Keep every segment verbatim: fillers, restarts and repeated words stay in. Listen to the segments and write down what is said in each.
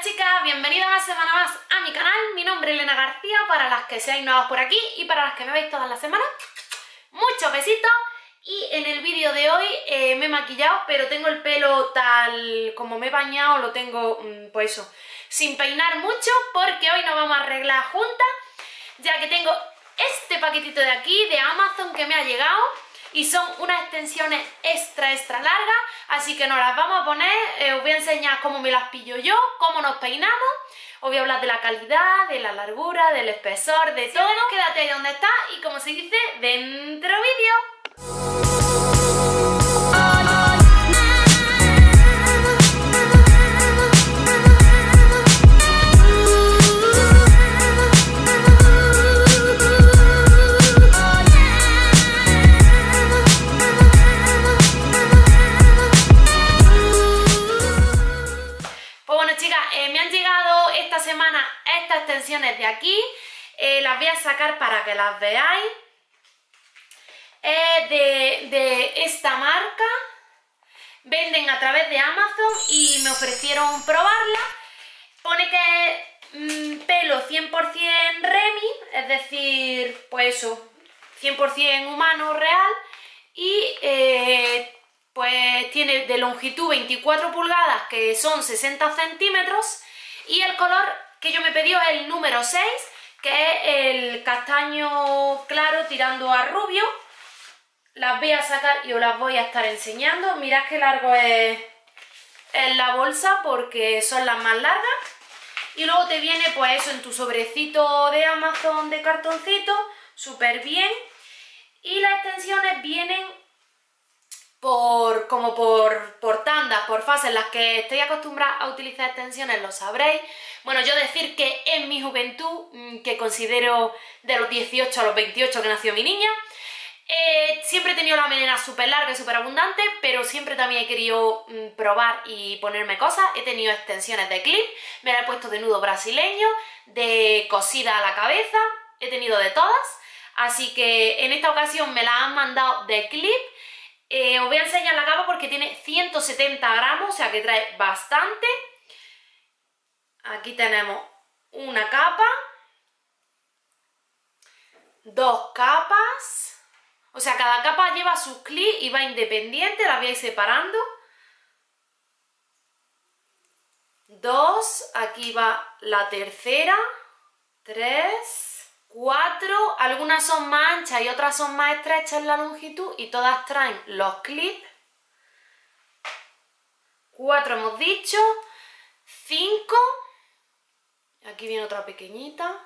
chicas, bienvenidas una semana más a mi canal. Mi nombre es Elena García, para las que seáis nuevas por aquí y para las que me veis todas las semanas, muchos besitos. Y en el vídeo de hoy eh, me he maquillado, pero tengo el pelo tal como me he bañado, lo tengo, pues eso, sin peinar mucho, porque hoy nos vamos a arreglar juntas, ya que tengo este paquetito de aquí, de Amazon, que me ha llegado. Y son unas extensiones extra, extra largas, así que nos las vamos a poner. Eh, os voy a enseñar cómo me las pillo yo, cómo nos peinamos. Os voy a hablar de la calidad, de la largura, del espesor, de todo. Quédate ahí donde está y, como se dice, dentro vídeo. Estas extensiones de aquí, eh, las voy a sacar para que las veáis. Es de, de esta marca, venden a través de Amazon y me ofrecieron probarla. Pone que es mmm, pelo cien por cien Remy, es decir, pues eso, cien por cien humano real, y eh, pues tiene de longitud veinticuatro pulgadas, que son sesenta centímetros, y el color que yo me pedí es el número seis, que es el castaño claro tirando a rubio. Las voy a sacar y os las voy a estar enseñando. Mirad qué largo es, es la bolsa, porque son las más largas. Y luego te viene pues eso en tu sobrecito de Amazon de cartoncito, súper bien. Y las extensiones vienen por como por, por tandas, por fases. Las que estéis acostumbradas a utilizar extensiones lo sabréis. Bueno, yo decir que en mi juventud, que considero de los dieciocho a los veintiocho que nació mi niña, eh, siempre he tenido la melena súper larga y súper abundante, pero siempre también he querido mm, probar y ponerme cosas. He tenido extensiones de clip, me las he puesto de nudo brasileño, de cosida a la cabeza, he tenido de todas, así que en esta ocasión me las han mandado de clip. Eh, os voy a enseñar la capa porque tiene ciento setenta gramos, o sea que trae bastante. Aquí tenemos una capa, dos capas, o sea, cada capa lleva sus clips y va independiente, las voy a ir separando. Dos, aquí va la tercera, tres, cuatro, algunas son más anchas y otras son más estrechas en la longitud y todas traen los clips. Cuatro hemos dicho, cinco. Aquí viene otra pequeñita.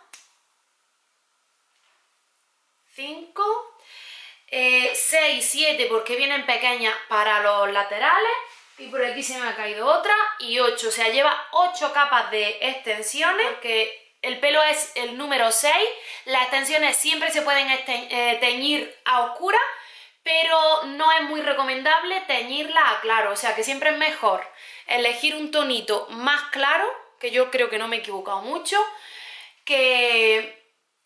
cinco. Eh, seis, siete porque vienen pequeñas para los laterales. Y por aquí se me ha caído otra. Y ocho. O sea, lleva ocho capas de extensiones. Porque el pelo es el número seis. Las extensiones siempre se pueden eh, teñir a oscura, pero no es muy recomendable teñirla a claro. O sea, que siempre es mejor elegir un tonito más claro, que yo creo que no me he equivocado mucho, que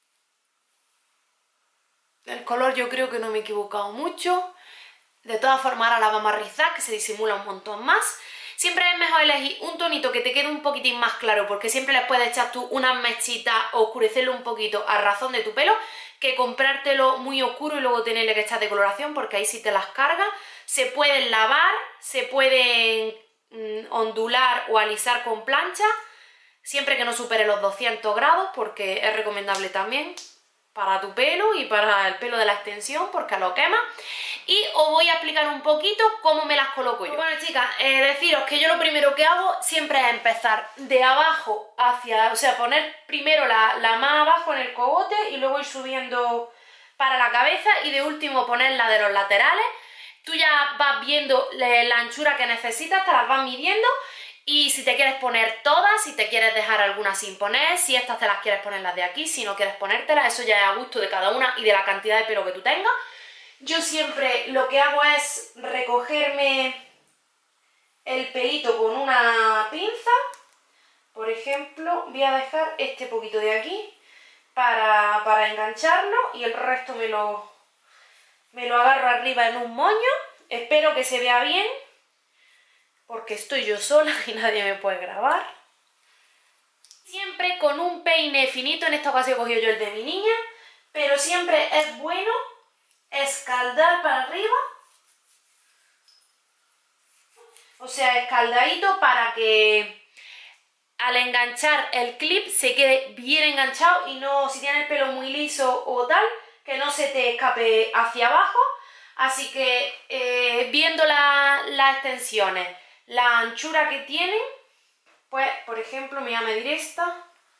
el color yo creo que no me he equivocado mucho. De todas formas ahora la vamos a rizar, que se disimula un montón más. Siempre es mejor elegir un tonito que te quede un poquitín más claro, porque siempre le puedes echar tú unas mechitas o oscurecerlo un poquito a razón de tu pelo, que comprártelo muy oscuro y luego tenerle que echar decoloración, porque ahí sí te las cargas. Se pueden lavar, se pueden ondular o alisar con plancha, siempre que no supere los doscientos grados, porque es recomendable también para tu pelo y para el pelo de la extensión, porque lo quema. Y os voy a explicar un poquito cómo me las coloco yo. Bueno, chicas, eh, deciros que yo lo primero que hago siempre es empezar de abajo hacia, o sea, poner primero la, la más abajo en el cogote y luego ir subiendo para la cabeza, y de último poner la de los laterales. Tú ya vas viendo la anchura que necesitas, te las vas midiendo, y si te quieres poner todas, si te quieres dejar algunas sin poner, si estas te las quieres poner las de aquí, si no quieres ponértelas, eso ya es a gusto de cada una y de la cantidad de pelo que tú tengas. Yo siempre lo que hago es recogerme el pelito con una pinza. Por ejemplo, voy a dejar este poquito de aquí para, para engancharlo, y el resto me lo... me lo agarro arriba en un moño. Espero que se vea bien, porque estoy yo sola y nadie me puede grabar. Siempre con un peine finito, en esta ocasión he cogido yo el de mi niña, pero siempre es bueno escaldar para arriba, o sea, escaldadito para que al enganchar el clip se quede bien enganchado y no, si tiene el pelo muy liso o tal, que no se te escape hacia abajo. Así que eh, viendo la, las extensiones, la anchura que tienen, pues por ejemplo me voy a medir esta.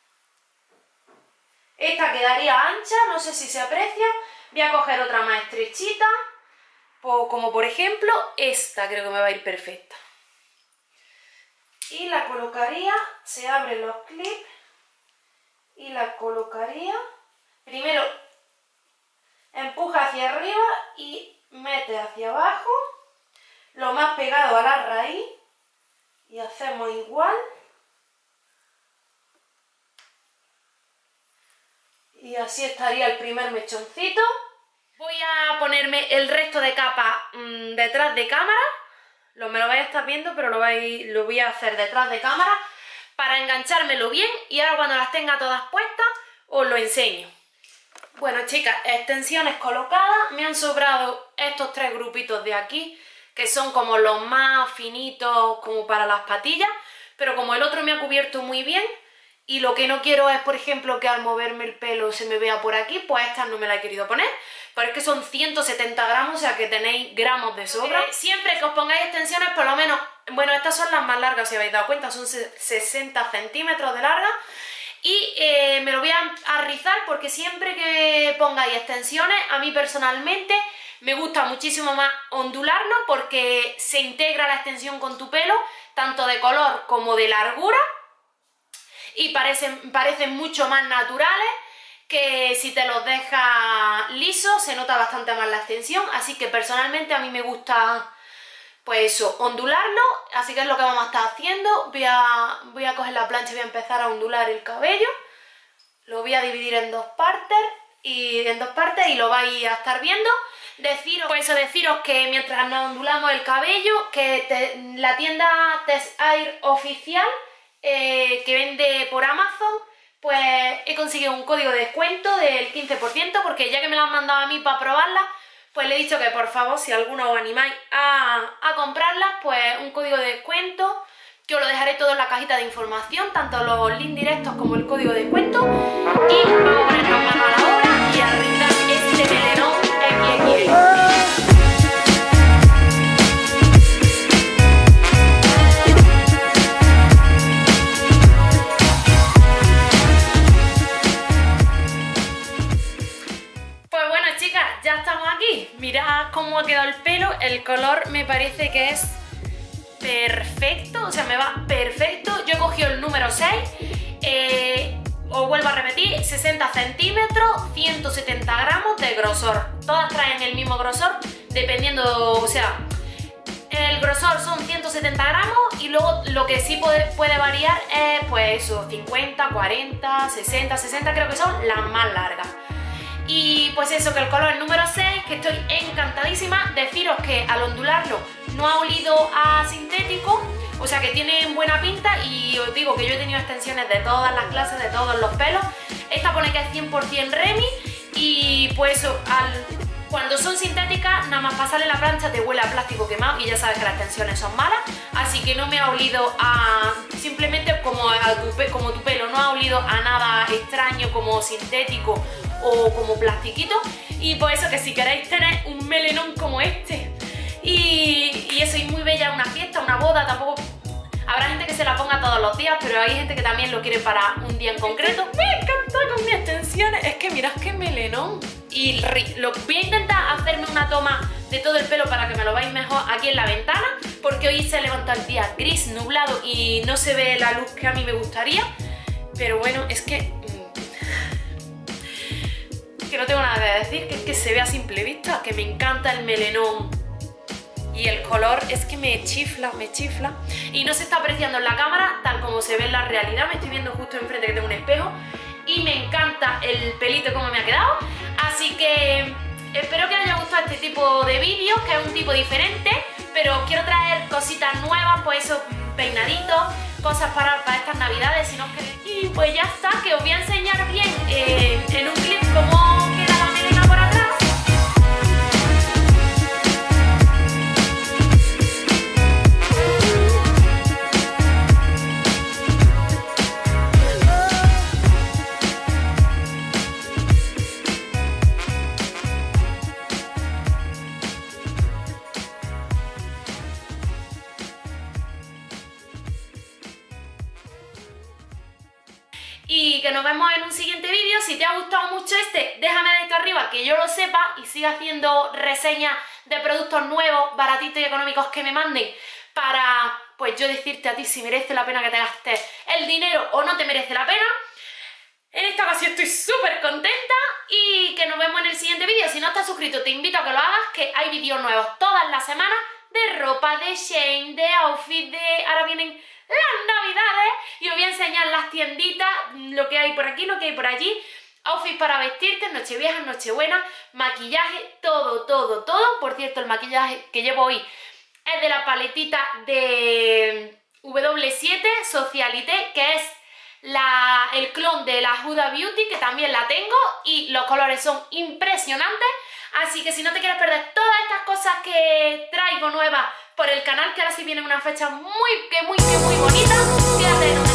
Esta quedaría ancha, no sé si se aprecia. Voy a coger otra más estrechita, como por ejemplo esta, creo que me va a ir perfecta. Y la colocaría, se abren los clips y la colocaría. Primero empuja hacia arriba y mete hacia abajo, lo más pegado a la raíz, y hacemos igual. Y así estaría el primer mechoncito. Voy a ponerme el resto de capa mmm, detrás de cámara. Lo, me lo vais a estar viendo, pero lo, vais, lo voy a hacer detrás de cámara para enganchármelo bien, y ahora cuando las tenga todas puestas os lo enseño. Bueno, chicas, extensiones colocadas. Me han sobrado estos tres grupitos de aquí, que son como los más finitos como para las patillas, pero como el otro me ha cubierto muy bien y lo que no quiero es, por ejemplo, que al moverme el pelo se me vea por aquí, pues estas no me las he querido poner, pero es que son ciento setenta gramos, o sea que tenéis gramos de sobra. Eh, siempre que os pongáis extensiones, por lo menos, bueno, estas son las más largas, si habéis dado cuenta, son sesenta centímetros de larga. Y eh, me lo voy a, a rizar porque siempre que pongáis extensiones, a mí personalmente me gusta muchísimo más ondularlo porque se integra la extensión con tu pelo, tanto de color como de largura, y parecen, parecen mucho más naturales que si te los dejas lisos, se nota bastante más la extensión. Así que personalmente a mí me gusta, pues eso, ondularlo, así que es lo que vamos a estar haciendo. Voy a, voy a coger la plancha y voy a empezar a ondular el cabello. Lo voy a dividir en dos partes y en dos partes y lo vais a estar viendo. Deciros, pues eso, deciros que mientras nos ondulamos el cabello, que te, la tienda Test Air oficial eh, que vende por Amazon, pues he conseguido un código de descuento del quince por ciento, porque ya que me lo han mandado a mí para probarla, pues le he dicho que por favor, si alguno os animáis a, a comprarlas, pues un código de descuento, que os lo dejaré todo en la cajita de información, tanto los links directos como el código de descuento. Y vamos a ponernos manos a la obra y a arreglar este melenón equis equis ele. Ya estamos aquí, mirad cómo ha quedado el pelo, el color me parece que es perfecto, o sea, me va perfecto. Yo he cogido el número seis, eh, os vuelvo a repetir, sesenta centímetros, ciento setenta gramos de grosor. Todas traen el mismo grosor, dependiendo, o sea, el grosor son ciento setenta gramos y luego lo que sí puede, puede variar es pues eso, cincuenta, cuarenta, sesenta, sesenta, creo que son las más largas. Y pues eso, que el color es número seis, que estoy encantadísima. Deciros que al ondularlo no ha olido a sintético, o sea que tiene buena pinta. Y os digo que yo he tenido extensiones de todas las clases, de todos los pelos. Esta pone que es cien por cien Remy. Y pues eso, al, cuando son sintéticas, nada más pasarle la plancha te huele a plástico quemado y ya sabes que las extensiones son malas. Así que no me ha olido a... simplemente como, a tu, como tu pelo, no ha olido a nada extraño como sintético o como plastiquito. Y por eso que si queréis tener un melenón como este y, y eso, y muy bella, una fiesta, una boda, tampoco habrá gente que se la ponga todos los días, pero hay gente que también lo quiere para un día en concreto. Me encanta con mis extensiones, es que mirad qué melenón. Y lo, voy a intentar hacerme una toma de todo el pelo para que me lo veáis mejor aquí en la ventana, porque hoy se levanta el día gris, nublado y no se ve la luz que a mí me gustaría. Pero bueno, es que que no tengo nada que decir, que es que se ve a simple vista, que me encanta el melenón y el color es que me chifla, me chifla. Y no se está apreciando en la cámara tal como se ve en la realidad, me estoy viendo justo enfrente que tengo un espejo y me encanta el pelito como me ha quedado. Así que espero que os haya gustado este tipo de vídeos, que es un tipo diferente, pero quiero traer cositas nuevas, pues esos peinaditos, cosas para, para estas navidades, si no os queréis. Y pues ya está, que os voy a enseñar bien eh, en un clip cómo queda la melena por atrás. Y que nos vemos en un siguiente vídeo. Si te ha gustado mucho este, déjame de acá arriba que yo lo sepa y siga haciendo reseñas de productos nuevos, baratitos y económicos que me manden para, pues yo decirte a ti si merece la pena que te gastes el dinero o no te merece la pena. En esta ocasión estoy súper contenta y que nos vemos en el siguiente vídeo. Si no estás suscrito te invito a que lo hagas, que hay vídeos nuevos todas las semanas de ropa, de Shein, de outfit, de... ahora vienen las navidades y os voy a enseñar las tienditas, lo que hay por aquí, lo que hay por allí, outfits para vestirte, nochevieja, nochebuena, maquillaje, todo, todo, todo. Por cierto, el maquillaje que llevo hoy es de la paletita de W siete Socialité, que es la, el clon de la Huda Beauty, que también la tengo y los colores son impresionantes. Así que si no te quieres perder todas estas cosas que traigo nuevas por el canal, que ahora sí viene una fecha muy, que muy, que muy bonita, quédate en